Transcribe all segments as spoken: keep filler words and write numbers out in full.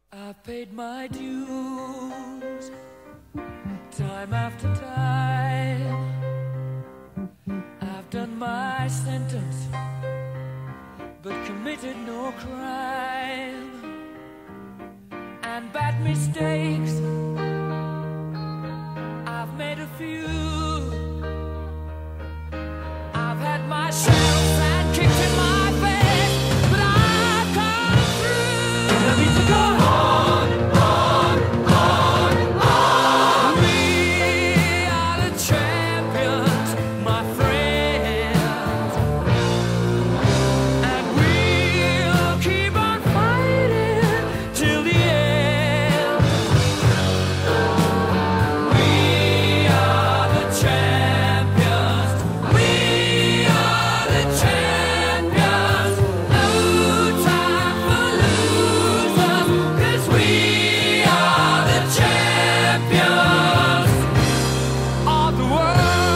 I've paid my dues, time after time. I've done my sentence, but committed no crime. And bad mistakes, I've made a few. I've had my share of sand kicked in my face, but I've come through. I need to go on, on, on, on. We are the champions, my friends, and we'll keep on fighting till the end. We are the champions. We are the champions. No time for losers, 'cause we are the champions of the world.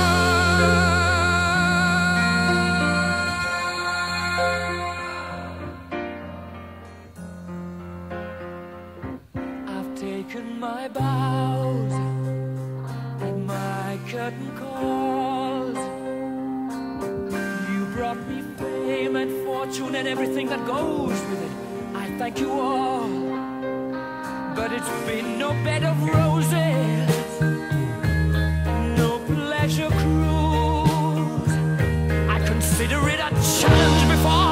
I've taken my bows and my curtain calls. You brought me fame and fortune and everything that goes with it. I thank you all, but it's been no bed of roses, no pleasure cruise. I consider it a challenge before